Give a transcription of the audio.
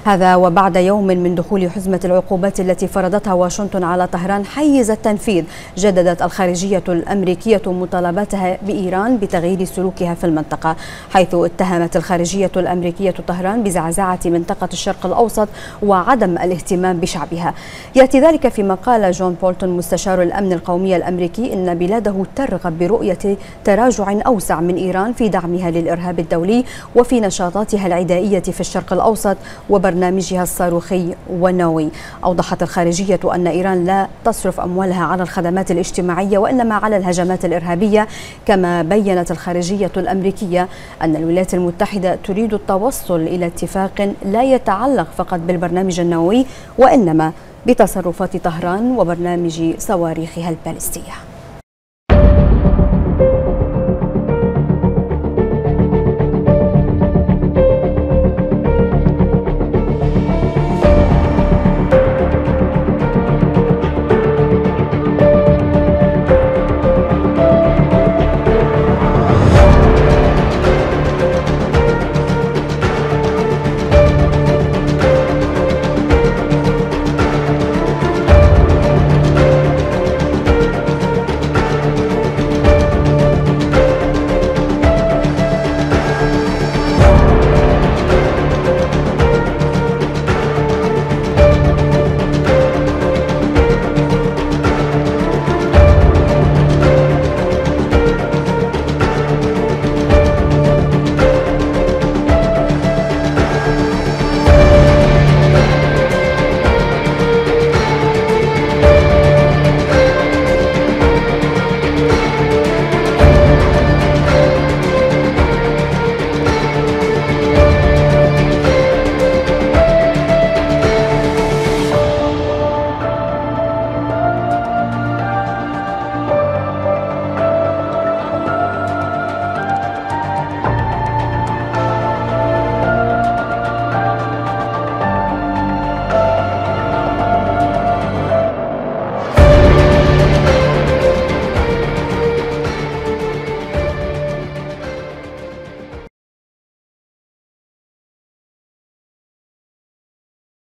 هذا وبعد يوم من دخول حزمة العقوبات التي فرضتها واشنطن على طهران حيز التنفيذ، جددت الخارجية الأمريكية مطالباتها بإيران بتغيير سلوكها في المنطقة، حيث اتهمت الخارجية الأمريكية طهران بزعزعة منطقة الشرق الأوسط وعدم الاهتمام بشعبها. يأتي ذلك فيما قال جون بولتون مستشار الأمن القومي الأمريكي إن بلاده ترغب برؤية تراجع أوسع من إيران في دعمها للإرهاب الدولي وفي نشاطاتها العدائية في الشرق الأوسط وبرنامجها الصاروخي والنووي. أوضحت الخارجية أن إيران لا تصرف أموالها على الخدمات الاجتماعية وإنما على الهجمات الإرهابية، كما بيّنت الخارجية الأمريكية أن الولايات المتحدة تريد التوصل إلى اتفاق لا يتعلق فقط بالبرنامج النووي وإنما بتصرفات طهران وبرنامج صواريخها البالستية.